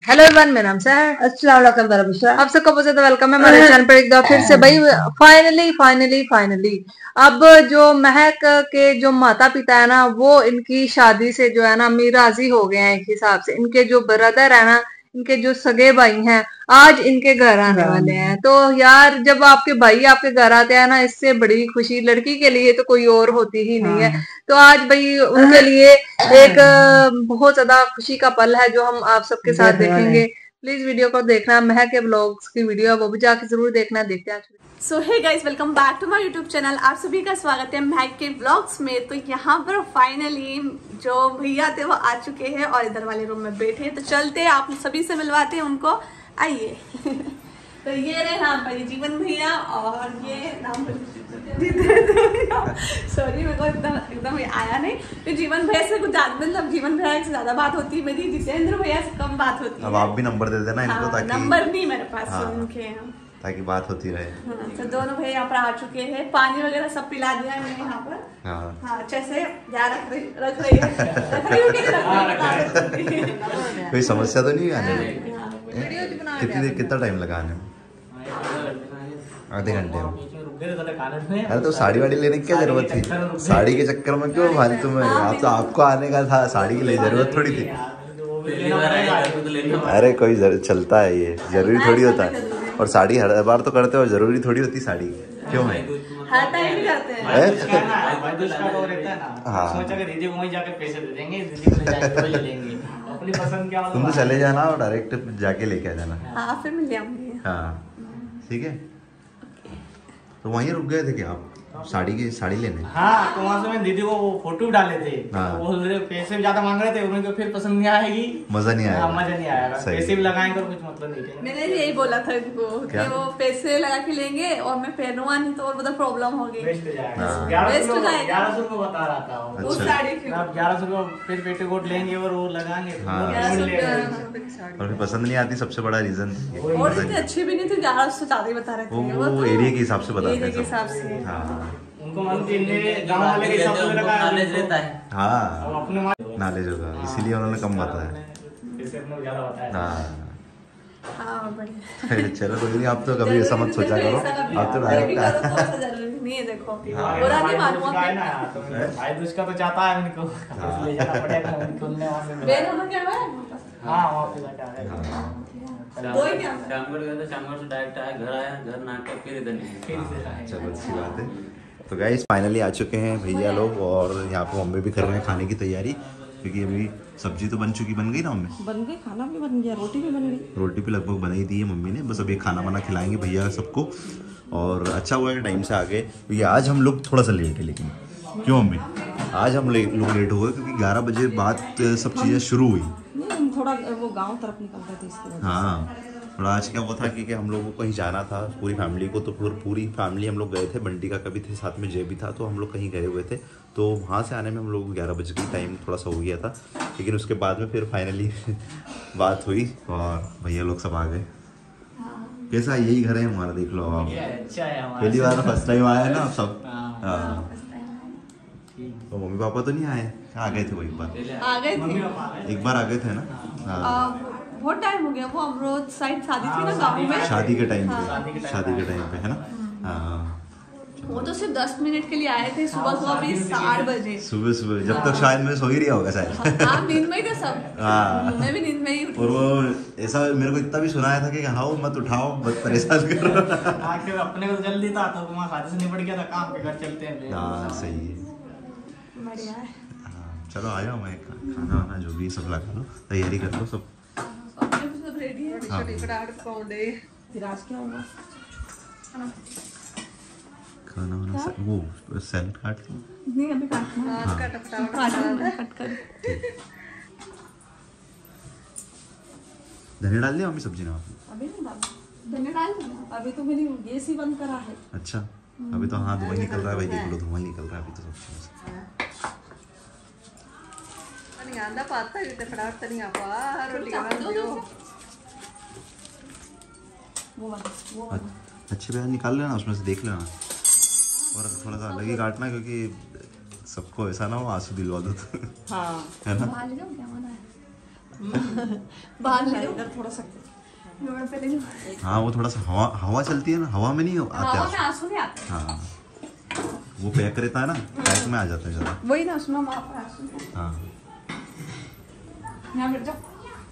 Hello everyone, मेरा नाम है। अस्सलाम वालेकुम। आप सबका बहुत ज्यादा वेलकम है हमारे चैनल पर एक बार फिर से। भाई फाइनली अब जो महक के जो माता पिता है ना, वो इनकी शादी से जो है ना अमीर राजी हो गए हैं। एक हिसाब से इनके जो ब्रदर है ना, इनके जो सगे भाई हैं, आज इनके घर आने वाले हैं। तो यार, जब आपके भाई आपके घर आते हैं ना, इससे बड़ी खुशी लड़की के लिए तो कोई और होती ही नहीं है। तो आज भाई उनके लिए एक बहुत ज्यादा खुशी का पल है जो हम आप सबके साथ देखेंगे। प्लीज वीडियो को देखना, महक के ब्लॉग्स की वीडियो है वो भी जाके जरूर देखना। देखते हैं। So hey guys, welcome back to my YouTube channel. आप सभी का स्वागत है महक के ब्लॉग्स में। तो यहाँ पर फाइनली जो भैया थे वो आ चुके हैं और इधर वाले रूम में बैठे हैं। तो चलते हैं, आप सभी से मिलवाते हैं उनको। आइए। तो ये रहे नाम भाई जीवन भैया, और ये नाम सॉरी मेरे को एकदम आया नहीं। तो जीवन भैया से कुछ ज्यादा, मतलब जीवन भैया से ज्यादा बात होती है मेरी, जितेंद्र भैया से कम बात होती है। अब आप भी नंबर दे देना इनको, ताकि नंबर नहीं मेरे पास उनके, ताकि बात होती रहे। हाँ, तो दोनों भैया यहाँ पर आ चुके हैं। पानी वगैरह सब पिला दिया है मैंने यहाँ पर। हाँ, अच्छे से ध्यान रख रही है। कोई समस्या तो नहीं आने में? कितना टाइम लगा आने में? आधे घंटे में? अरे तो साड़ी वाड़ी लेने की क्या जरूरत थी? साड़ी के चक्कर में क्यों फालतू में? आप तो आपको आने का था, साड़ी की जरूरत थोड़ी थी। अरे कोई चलता है, ये जरूरी थोड़ी होता है। और साड़ी हर बार तो करते हो, जरूरी थोड़ी होती साड़ी। क्यों है? हर टाइम भी करते हैं। हाँ, सोचा कि दीदी को वहीं जाकर पैसे दे देंगे, दीदी को ले जाके ले लेंगे। अपनी पसंद क्या, तुम तो चले जाना और डायरेक्ट जाके लेके आ जाना। हाँ, फिर मिल जाऊंगी। हाँ ठीक है। तो वहीं रुक गए थे क्या आप साड़ी लेने? हाँ, तो वहाँ से मैं दीदी को वो फोटो डाले थे। हाँ। तो वो पैसे भी ज्यादा मांग रहे थे, उनको फिर पसंद नहीं आएगी, मजा नहीं आएगा। मजा नहीं आएगा। पैसे भी लगाएंगे और कुछ मतलब नहीं है। मैंने भी यही बोला था इनको कि वो पैसे लगा के लेंगे और मैं पहनूंगा नहीं तो और ज्यादा प्रॉब्लम होगी। वेस्ट हो जाएगा। 1100 रुपये बता रहा था वो। उस साड़ी की आप 1100 रुपये फिर पेटीकोट लेंगे और वो लगाएंगे। और फिर पसंद नहीं आती, सबसे बड़ा रीजन। और इतनी अच्छी भी नहीं थी, 1100 ज्यादा ही बता रहे थे। वो एरिया के हिसाब से बताते हैं, एरिया के हिसाब से। हाँ, उनको गाँव वाले के हिसाब से नॉलेज रहता है। हाँ अपने नॉलेज होगा, इसीलिए उन्होंने कम बताया। हाँ, बढ़िया। चलो कोई नहीं, आप तो कभी ऐसा मत सोचा करो। आप तो डायरेक्ट नहीं है, देखो बुरा नहीं मानूंगा। भाई दूसरा तो चाहता है उनको ले जाना पड़ेगा उनको क्या है? हाँ, वहाँ पे जाके आए। शामगढ़ गया था, शामगढ़ से डायरेक्ट आया, घर आया, घर नाटक फिर इधर निकले। चलो अच्छी बात है। तो गाइस फाइनली आ चुके हैं भैया लोग, और यहाँ पे मम्मी भी कर रहे हैं खाने की तैयारी, क्योंकि अभी सब्जी तो बन गई ना मम्मी? बन गई, खाना भी बन गया, रोटी भी बन गई। रोटी भी लगभग बना ही दी है मम्मी ने, बस अभी खाना वाना खिलाएंगे भैया सबको। और अच्छा हुआ है टाइम से आ गए, क्योंकि आज हम लोग थोड़ा सा लेट है। लेकिन क्यों मम्मी? आज हम लोग लेट हो गए क्योंकि 11 बजे बाद सब चीज़ें शुरू हुई। हम थोड़ा वो गांव तरफ निकल रहे थे, इसके वजह। हाँ, और आज क्या हुआ था कि हम लोगों को कहीं जाना था पूरी फैमिली को। तो पूरी फैमिली हम लोग गए थे, बंटी का कभी थे साथ में, जय भी था। तो हम लोग कहीं गए हुए थे, तो वहाँ से आने में हम लोग को 11 बजे की टाइम थोड़ा सा हो गया था। लेकिन उसके बाद में फिर फाइनली बात हुई और भैया लोग सब आ गए। कैसा यही घर है हमारा, देख लो आप। अच्छा है, पहली बार फर्स्ट टाइम आया ना सब। हाँ, तो मम्मी पापा तो नहीं आए? आ गए थे वो एक बार, आ गए थे, एक बार आ गए थे ना। हाँ, बहुत टाइम हो गया। वो अमरोद साइड शादी थी ना गाँव में, शादी के टाइम पे है ना। हाँ, वो तो सिर्फ 10 मिनट के लिए आए थे। सुबह भी 8 बजे, सुबह जब तक शायद मैं सो ही रहा होगा शायद। हाँ, नींद में ही थे सब। हाँ, मैं भी नींद में ही उठी। और वो ऐसा मेरे को इतना भी सुनाया था कि हाँ मत उठाओ, मत परेशान करो। अपने को जल्दी था तो वहाँ शादी से निपट गया था, काम पे घर चलते हैं। हाँ सही है, बढ़िया है। हाँ चलो आ जाओ, मैं खाना वाना जो भी सब लगा लो, तैयारी कर लो सब। सब रेडी है। फिर आज क्या होगा? खाना वाना वो सैलेड काट लो। नहीं, अभी काटना है। कट कर धनिया डाल दिया मम्मी सब्जी में आपने? अभी नहीं डाल, अभी तो मैंने गैस ही बंद करा है। अच्छा, अभी तो हाँ धुआं निकल रहा है भाई, देख लो धुआं निकल रहा है अभी तो सब्जी में। अच्छे प्याज निकाल लेना, उसमें से देख लेना, और थोड़ा सा अलग ही काटना, क्योंकि सबको ऐसा ना हो आंसू दिलवा दो तो। हाँ, है ना? बाहर ले जाओ इधर थोड़ा सा मैं पहले नहीं हाँ वो थोड़ा सा हवा चलती है ना, हवा में नहीं आते हवा में आंसू। आंसू नहीं आते। हाँ वो पैक रहता है ना, पैक में आ जाता है ज़्यादा। वही ना उसमें हम आप आंसू हाँ यहाँ बैठ जाओ।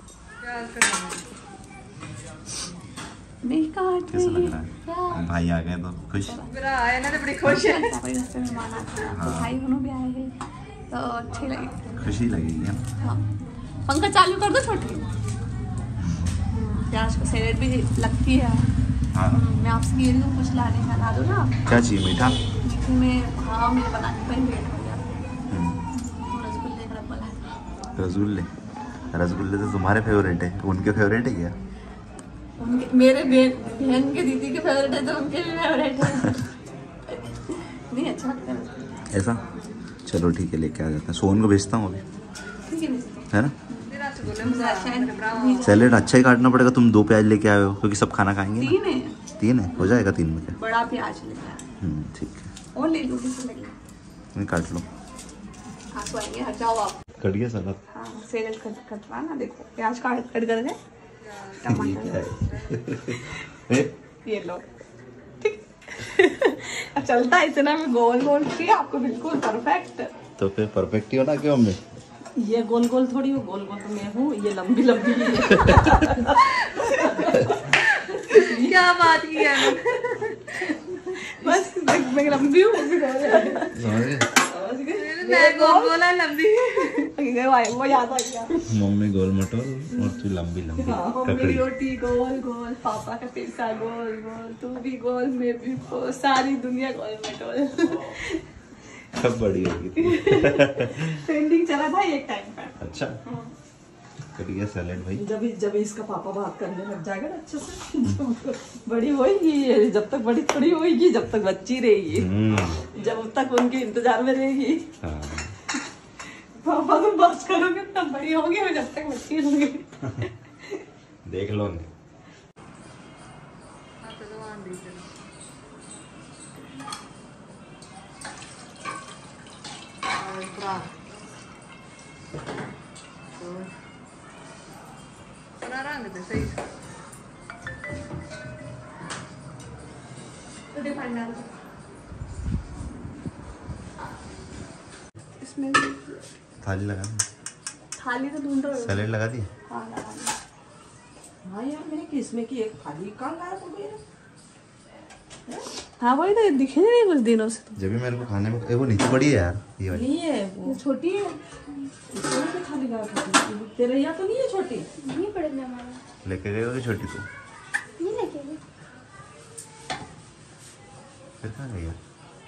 कैसा लग रहा है? भाई आ गए तो खुश। मेरा आया ना तो बड़ी खुश है। भाई दोनों भी आए हैं तो अच्छे लगे। खुशी लगेगी है ना। हाँ। पंखा चालू कर दो छोटी। प्याज को सैलेड भी लगती है। हाँ मैं आपसे कह रही हूँ कुछ लाने का ला दो ना। क्या चाहिए? मीठा? मीठे में हाँ मेरे बनाने पर लेट हो गया। रसगुल्ले का डब्बा ला दो। रसगुल्ले? रसगुल्ले तो तुम्हारे फेवरेट है, उनके फेवरेट है क्या? उनके मेरे बहन के दीदी के फेवरेट है तो उनके भी फेवरेट है। नहीं अच्छा लगता है। ऐसा चलो ठीक है, लेके आ जाता है। सोहन को भेजता हूँ अभी, ठीक है ना। है। सैलेड अच्छा ही काटना पड़ेगा। तुम 2 प्याज लेके आए हो क्योंकि सब खाना खाएंगे ना। 3 है। 3 है, हो जाएगा 3 में क्या। बड़ा प्याज लेना है ठीक है, और ले लो किसी लगे। मैं काट लो। आंसू आएंगे, हट जाओ आप। कट गया सलाद। हाँ सैलेड कटवा ना, देखो प्याज काट कर दे। ये क्या है? ये लो ठीक। चलता है इतना में गोल गोल की आपको बिल्कुल परफेक्ट। तो फिर परफेक्ट ही होना क्यों हमें? ये गोल गोल थोड़ी हो, गोल गोल तो मैं हूँ, ये लंबी लंबी है। क्या बात की है बस मैं लंबी हूँ वो भी गोल है। मैं गोल गोल है लंबी। वो याद आ गया। मम्मी गोल मटोल और तू लंबी लंबी मम्मी ककड़ी। रोटी गोल गोल, पापा का पिज्जा गोल गोल, तू भी गोल, मैं भी गोल, सारी दुनिया गोल मटोल। सब बड़ी होगी। ट्रेंडिंग चला था एक टाइम पर। अच्छा कट गया सैलेड भाई। जब इसका पापा बात करने लग जाएगा ना अच्छे से, बड़ी होएगी, जब तक बड़ी थोड़ी होएगी, जब तक बच्ची रहेगी, जब तक उनके इंतजार में रहेगी। हाँ। पापा तुम बात करोगे तब बड़ी होगी, और जब तक बच्ची होगी। देख लो रंग दे सही। इसमें थाली लगा दी, थाली तो ढूंढ रहे हो। सैलेड लगा दी। हाँ लगा दी। हाँ यार मैंने किसमें की एक थाली कहाँ लाया तुम ये? हाँ वही तो दिखे नहीं कुछ दिनों से। जब भी मेरे को खाने में वो नीचे पड़ी है यार, ये वाली। नहीं है वो, छोटी है। इसमें भी थाली लाया था तेरे यहाँ तो नहीं है छोटी? नहीं पड़ेगा हमारा। लेके गए होगी छोटी तू? नहीं लेके गए। फिर कहाँ गई यार?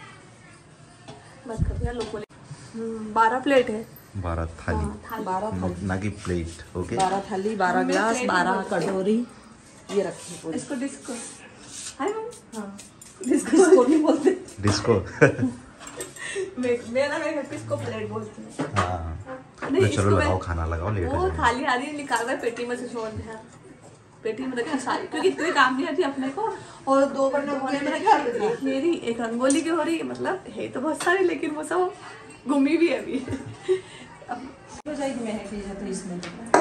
बस कर दिया लोगों ने। 12 प्लेट है। 12 थाली। थाली 12 थाली, ना की प्लेट। ओके 12 थाली, 12 ग्लास, 12 कटोरी ये रखी पूरी। इसको डिस्को। हाय मम्मी। हाँ इसको नहीं बोलते। डिस्को। मेरा घर पे इसको प्लेट बोलते हैं। हाँ नहीं, तो इसको चलो लगाओ मैं- खाना लगाओ, लेट हो वो जाएगा। थाली आ रही है, निकाल रहा है पेटी में से, छोड़ दिया पेटी में रखा सारी, क्योंकि इतने काम नहीं आती अपने को। और 2 बर्तन होने में रखा, एक मेरी एक रंगोली की हो रही है, मतलब है तो बहुत सारी लेकिन वो सब घूमी भी है अभी। हो जाएगी महंगी है तो इसमें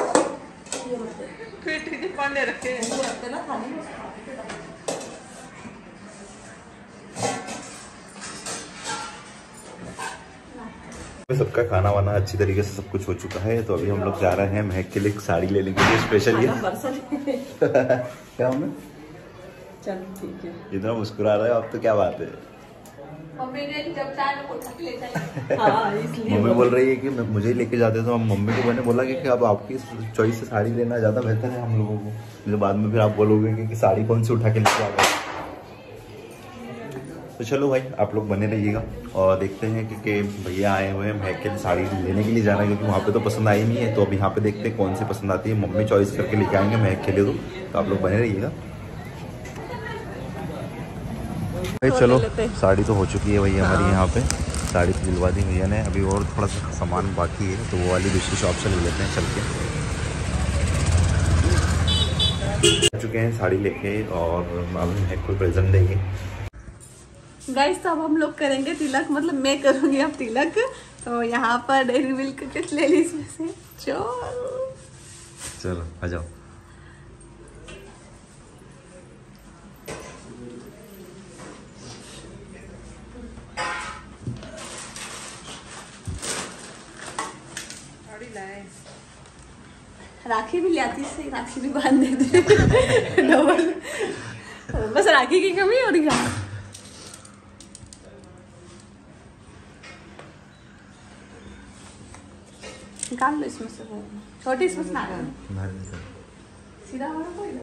पेटी के पांडे रखे हैं। वो रखते ना थाली में। सबका खाना वाना अच्छी तरीके से सब कुछ हो चुका है, तो अभी हम लोग जा रहे हैं महक के लिए एक साड़ी लेने के लिए स्पेशल। ये क्या हमें चल ठीक है। इतना मुस्कुरा रहे हो आप तो, क्या बात है। मम्मी ने जब चाय में उठा के ले जाएगी। हाँ इसलिए मम्मी बोल रही है कि मुझे ही लेके जाते, तो मम्मी को मैंने बोला कि अब आपकी चॉइस से साड़ी लेना ज़्यादा बेहतर है हम लोगों को, जो बाद में फिर आप बोलोगे कि साड़ी कौन सी उठा के लेके आ गए। तो चलो भाई आप लोग बने रहिएगा और देखते हैं कि भैया आए हुए हैं महक के लिए साड़ी लेने के लिए जाना है, क्योंकि वहाँ पे तो पसंद आई नहीं है। तो अब यहाँ पे देखते हैं कौन सी पसंद आती है, मम्मी चॉइस करके लेके आएंगे महक के लिए। तो आप लोग बने रहिएगा। चलो साड़ी तो हो चुकी है भैया हमारी, यहाँ पे साड़ी तो दिलवा दी भैया ने। अभी और थोड़ा सा सामान बाकी है, तो वो वाली दूसरी शॉप से ले लेते हैं चल के। आ चुके हैं साड़ी लेके और अभी महक को प्रेजेंट देंगे। गाइस तो अब हम लोग करेंगे तिलक, मतलब मैं करूंगी अब तिलक। तो यहाँ पर डेयरी मिल्क किट ले ली इसमें से, चल चलो आ जाओ। राखी भी लाती सही, राखी भी बांध देते डबल। बस राखी की कमी हो रही है। निकाल लो इसमें से, वो छोटी इसमें से ना सीधा वाला कोई।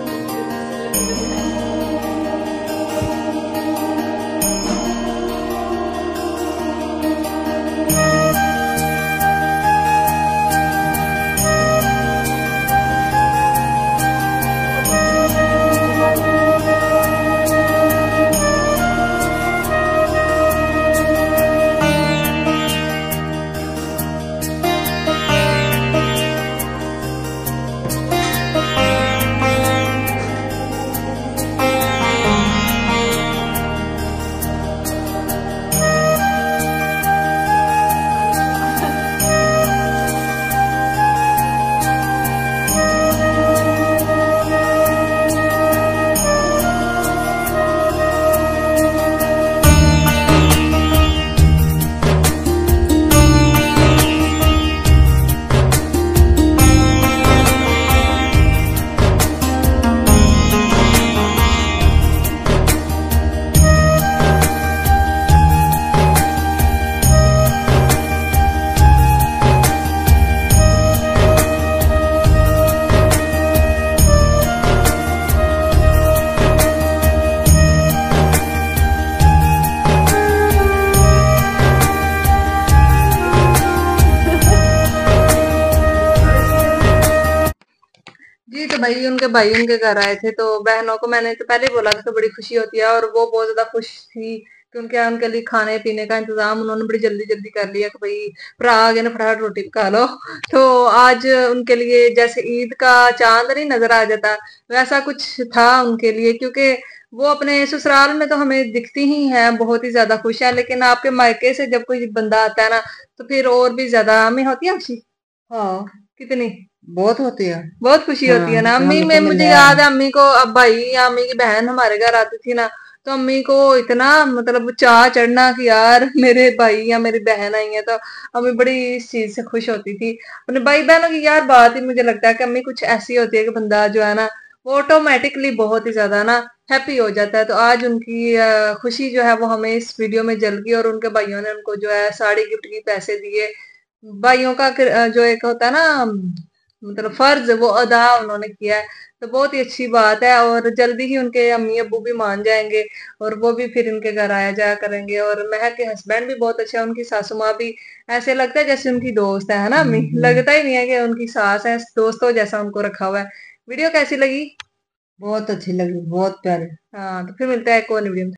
भाई उनके घर आए थे, तो बहनों को मैंने तो पहले ही बोला था, तो बड़ी खुशी होती है और वो बहुत ज्यादा खुश थी कि उनके लिए खाने पीने का इंतजाम उन्होंने बड़ी जल्दी जल्दी कर लिया कि भाई भरा आ गए ना, फटाफट रोटी पका लो। तो आज उनके लिए जैसे ईद का चांद नहीं नजर आ जाता, वैसा कुछ था उनके लिए, क्योंकि वो अपने ससुराल में तो हमें दिखती ही है बहुत ही ज्यादा खुश है, लेकिन आपके मायके से जब कोई बंदा आता है ना तो फिर और भी ज्यादा हमें होती है खुशी। हाँ, कितनी बहुत होती है, बहुत खुशी होती है ना। हाँ, अम्मी हमें में तो मिल मुझे रहा याद है। है, अम्मी को अब भाई या अम्मी की बहन हमारे घर आती थी ना, तो अम्मी को इतना मतलब चाह चढ़ना कि यार मेरे भाई या मेरी बहन आई है, तो अम्मी बड़ी इस चीज से खुश होती थी। अपने भाई बहनों की यार बात ही मुझे लगता है कि अम्मी कुछ ऐसी होती है कि बंदा जो है ना वो ऑटोमेटिकली बहुत ही ज्यादा ना हैप्पी हो जाता है। तो आज उनकी खुशी जो है वो हमें इस वीडियो में जल गई, और उनके भाइयों ने उनको जो है साड़ी गिफ्ट की पैसे दिए। भाइयों का जो एक होता है ना मतलब फर्ज, वो अदा उन्होंने किया है, तो बहुत ही अच्छी बात है। और जल्दी ही उनके अम्मी अब्बू भी मान जाएंगे और वो भी फिर इनके घर आया जाया करेंगे। और महक के हस्बैंड भी बहुत अच्छे हैं, उनकी सासू माँ भी ऐसे लगता है जैसे उनकी दोस्त है ना अम्मी, लगता ही नहीं है कि उनकी सास है, दोस्तों जैसा उनको रखा हुआ है। वीडियो कैसी लगी? बहुत अच्छी लगी, बहुत प्यारी। हाँ, तो फिर मिलता है एक और वीडियो में।